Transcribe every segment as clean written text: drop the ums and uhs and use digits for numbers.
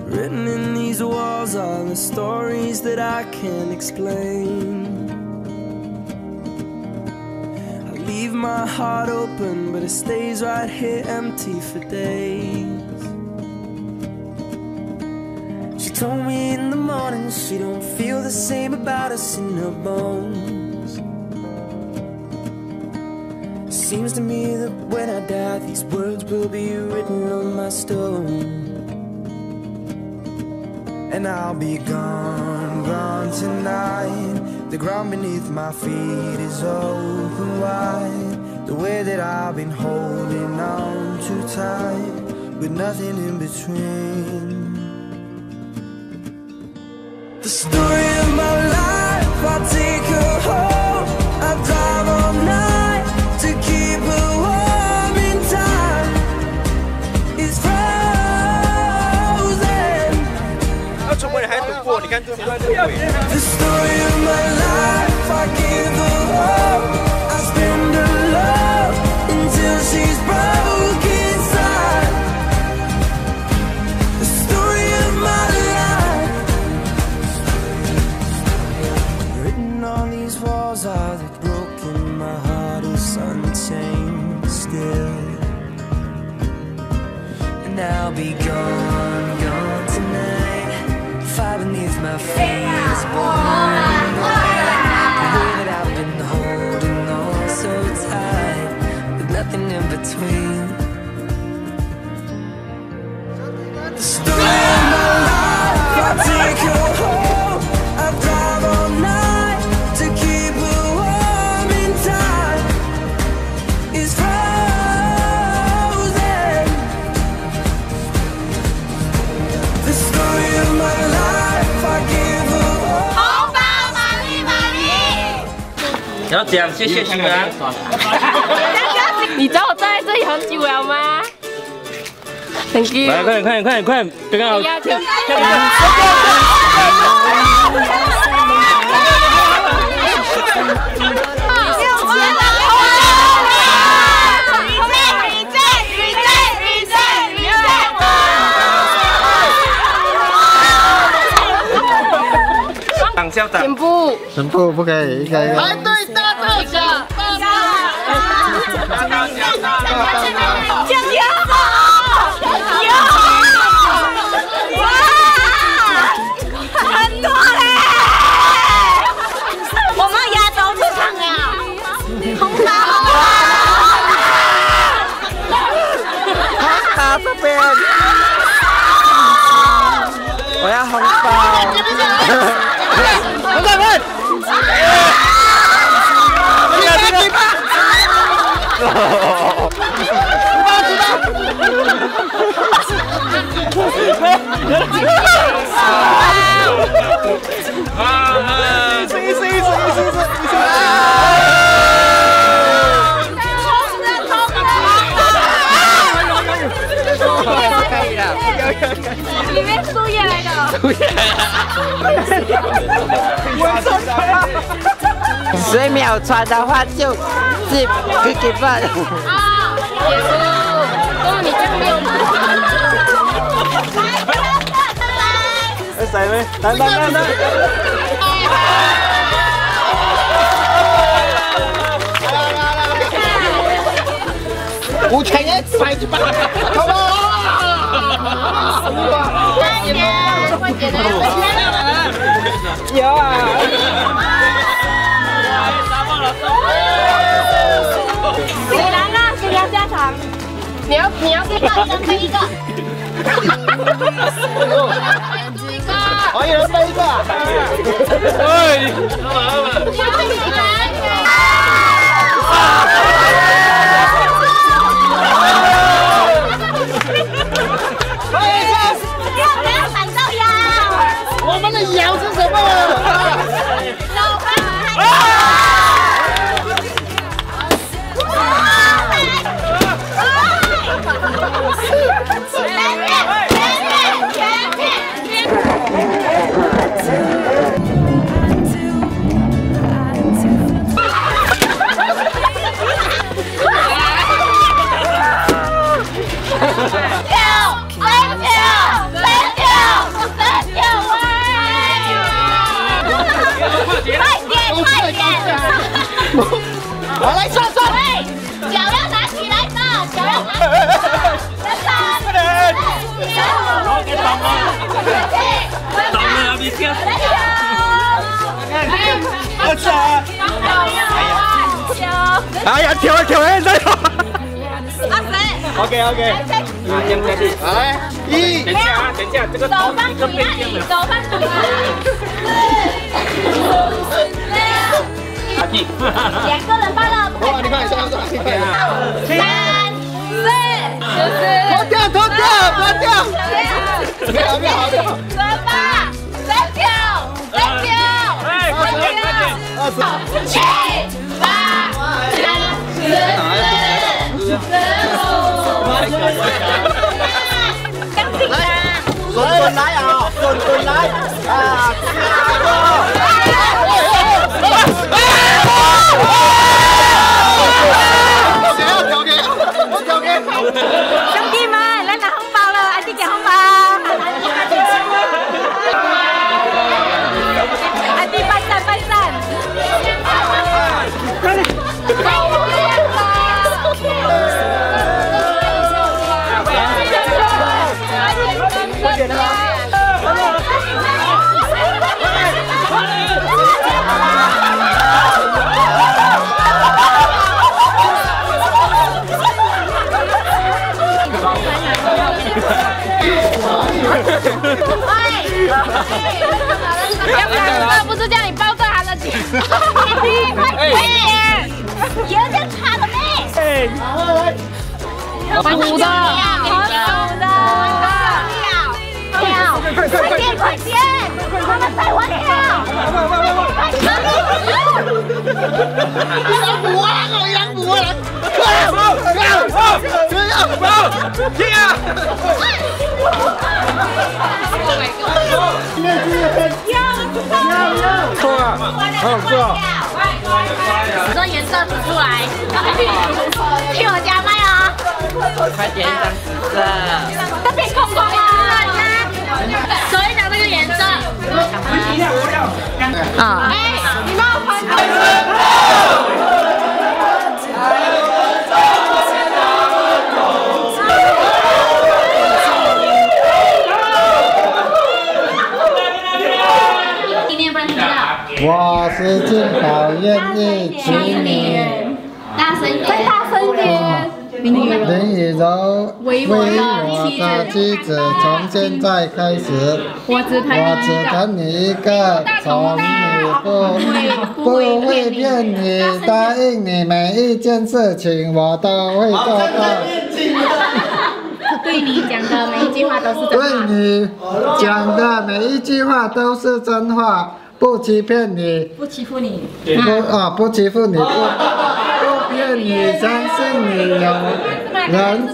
Written in these walls are the stories that I can't explain. I leave my heart open, but it stays right here empty for days. She told me in the morning she don't feel the same about us in her bones. Seems to me that when I die, these words will be written on my stone. And I'll be gone, gone tonight. The ground beneath my feet is open wide. The way that I've been holding on too tight, with nothing in between. The story of my life, I'll take her home. I'll drive all night to keep her warm in time. It's frozen. 要出国你还赌过？你看这边这鬼。 The story of my life, I give her all. I spend her love until she's broke inside. The story of my life. Written on these walls are the broken. My heart is untamed still. And I'll be gone, gone tonight. Fire beneath my feet is born. The way that I've been holding on so tight, with nothing in between. The story of my life, I take her home. I drive all night to keep her warm in time. It's frozen. The story of my life, I give her all. 红包玛丽玛丽。 要讲谢谢新人。 你知道我站在这里很久了吗 ？Thank you。 来，快点，刚刚好。当校长。 全部不可以，一个一个。 排队大道奖，加油！哇，很多嘞！我们亚洲出场了，红包！ 打这边，我要红包。快！ 里面树叶来的。 10秒传的话就是给分。 啊，姐夫，哦，你这样没有拿。 谁呢？来， 5000円買一把，好不好？ 快点！ 有啊。 谁来啦？谁要加糖？你要先放一个背一个。 我一人背一个。 哎，好嘛。 我们的羊是什么？ 老板。 好，来算。 对，脚要拿起来的，脚要拿起来。快点！好，给绑吗？绑了，你先。二次啊！哎呀，跳！再跳！ 阿谁 OK。啊，先下去。 来， 等一下，这个头一个背肩了。 手放嘴阿弟 ，2个人办了。 哇，你看一下，3、4，脱掉！没有。 准吧，3跳，3跳，7、8、 顺来啊，顺来啊！ 兄弟们，来拿红包了，阿弟给红包。阿弟拜山。快点！ 不是叫你抱着他的脚，快点，有点差了没？快点，他们在玩跳， 杨补啊！ 你说颜色指出来，替我加麦啊！ 快点上色。 它变空空了，手一拿这个颜色。 啊！ 哎，你帮我翻。 我是金宝愿意娶你。 大声一点，再大声一点。 林雨柔为我的妻子，从现在开始，我只疼你一个，从你不会骗你，答应你每一件事情我都会做到。 对你讲的每一句话都是真话。 对你讲的每一句话都是真话。不欺骗你， 不欺负你， 不欺负你，不骗你，相信你有人。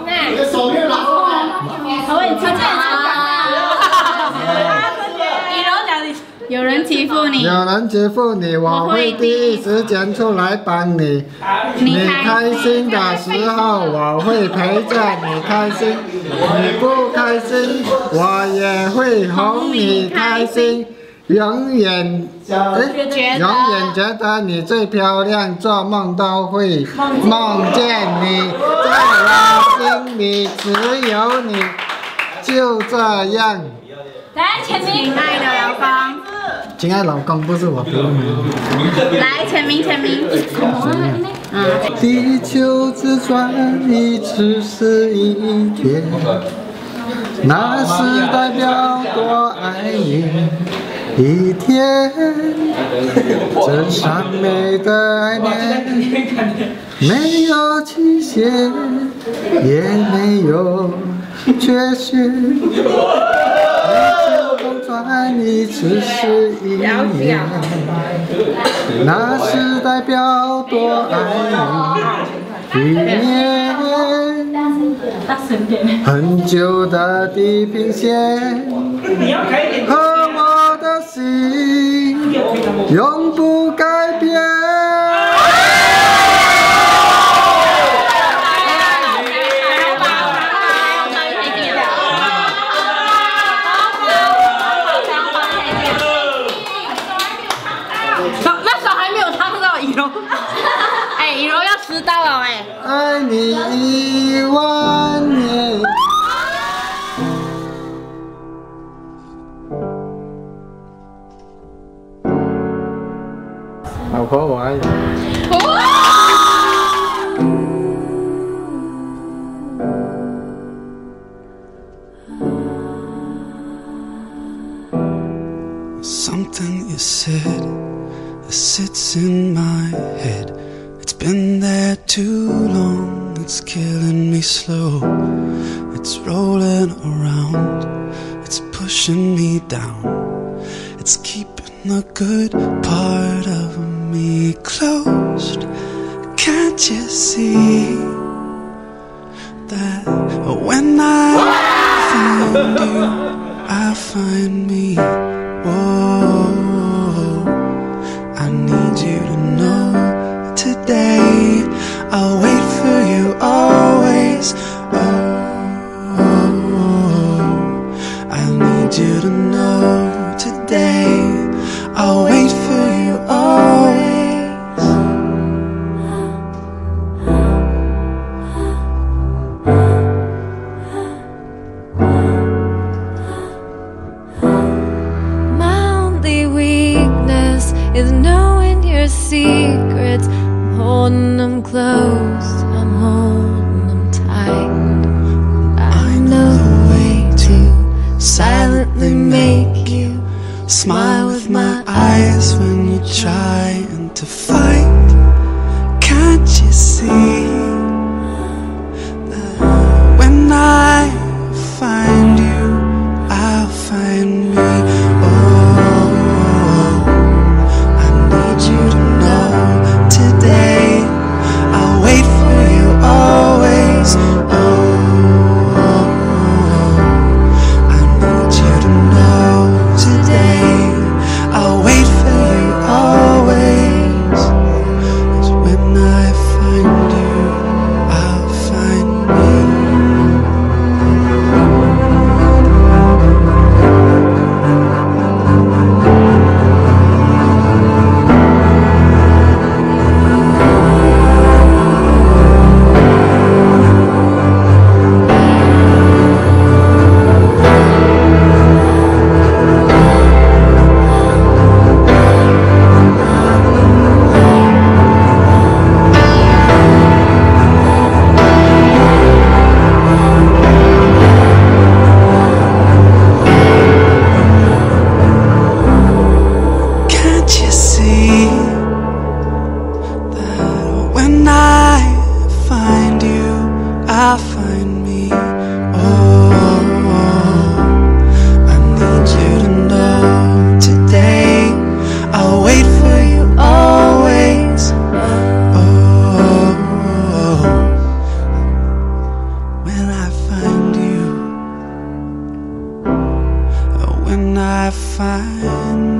有人欺负你， 有人欺负你，我会第一时间出来帮你。你开心的时候，我会陪着你开心；你不开心，我也会哄你开心。永远觉得你最漂亮，做梦都会梦见你，在我心里只有你，就这样。 来，签名。亲爱的老公。 亲爱的老公不是我不用。 来，签名。 地球自转一次是一天，那是代表多爱你。一天，真善美的爱恋，没有期限，也没有缺陷。地球公转一次是一年，那是代表多爱你。一年，很久的地平线。和我的心永不改变。 那手还没有烫到仪容。 哎， 你10000年。老婆，我爱你。 Something you said that sits in my head. It's been there too long, it's killing me slow. It's rolling around, it's pushing me down. It's keeping the good part of me closed. Can't you see that when I find you, I find me? Whoa, I need you to know today I'll wait for you always. Oh, I need you to know today I'll wait for you always. Is knowing your secrets. I'm holding them close, I'm holding them tight. I know the way to silently make you smile with my eyes when you're trying to fight. Can't you see that when I find you, I'll find me? When I find